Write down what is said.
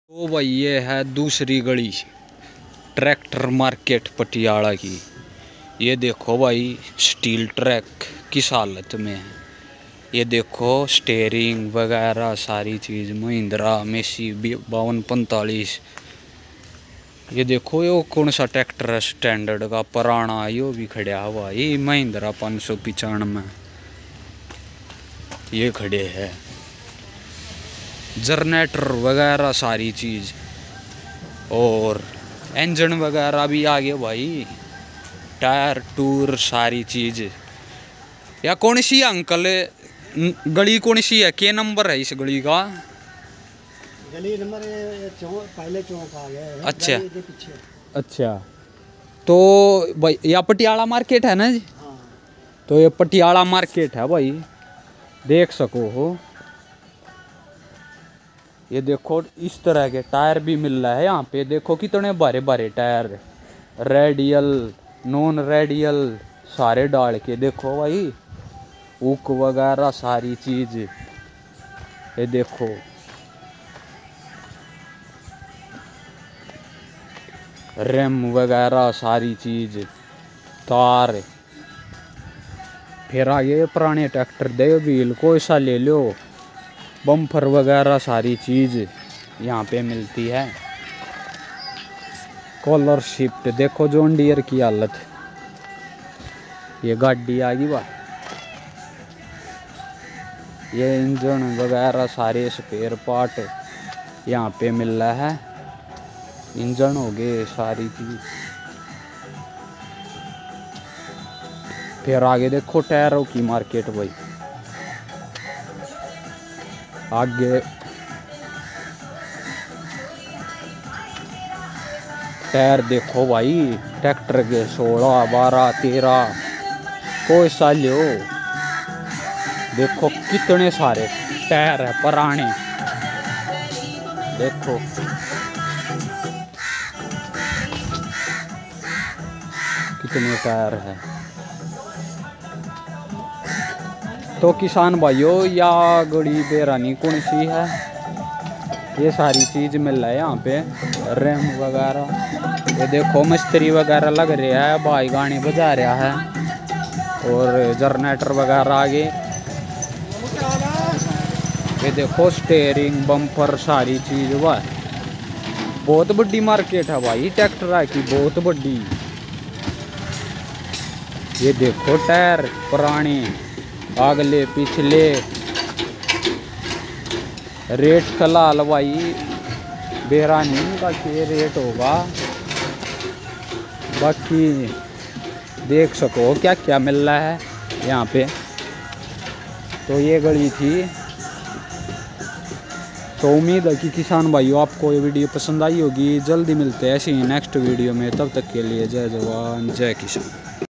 तो भाई ये है दूसरी गली ट्रैक्टर मार्केट पटियाला की। ये देखो भाई स्टील ट्रैक किस हालत में है। ये देखो स्टेयरिंग वगैरह सारी चीज़ महिंद्रा मेसी 5245। ये देखो ये कौन सा ट्रैक्टर है स्टैंडर्ड का पुराना, यो भी खड़ा हुआ ये महिंद्रा 595 ये खड़े हैं। जनरेटर वगैरह सारी चीज़ और इंजन वगैरह भी आ गए भाई, टायर टूर सारी चीज़। या कौन सी है अंकल गली, कौन सी है, क्या नंबर है इस गली का? गली नंबर पहले चौक आ गया है। अच्छा अच्छा, तो भाई यह पटियाला मार्केट है ना जी? हाँ। तो ये पटियाला मार्केट है भाई, देख सको हो। ये देखो इस तरह के टायर भी मिल रहा है यहाँ पे। देखो कितने बारे बारे टायर, रेडियल नॉन रेडियल सारे डाल के। देखो भाई हुक वगैरह सारी चीज़। ये देखो रेम वगैरह सारी चीज़, तार। फिर आगे पुराने ट्रैक्टर दे व्हील कोई सा ले लो, बम्फर वगैरह सारी चीज़ यहाँ पे मिलती है। कॉलर शिफ्ट देखो जॉन डियर की हालत। ये गाड़ी आ गई बा, ये इंजन वगैरह सारे स्पेयर पार्ट यहाँ पे मिल रहा है। इंजन हो गए सारी चीज़। फिर आगे देखो टायरों की मार्केट भाई। आगे टायर देखो भाई ट्रैक्टर के 16 12 13 कोई सा लो। देखो कितने सारे टायर है पुराने। देखो कितने टायर है। तो किसान भाइयों या गड़ी बेरानी कौन सी है, ये सारी चीज़ मिल रहा है यहाँ पे। रैम वगैरह, ये देखो मिस्त्री वगैरह लग रहा है, भाई गाने बजा रहा है। और जनरेटर वगैरह आगे। ये देखो स्टेयरिंग बम्पर सारी चीज़ वह बहुत बड़ी मार्केट है भाई ट्रैक्टर की, बहुत बड़ी। ये देखो टायर पुराने अगले पिछले। रेट फिलहाल भाई बेरानी का क्या रेट होगा, बाकी देख सको क्या क्या मिल रहा है यहाँ पे। तो ये गली थी। तो उम्मीद है कि किसान भाइयों आपको ये वीडियो पसंद आई होगी। जल्दी मिलते हैं ऐसे ही नेक्स्ट वीडियो में, तब तक के लिए जय जवान जय किसान।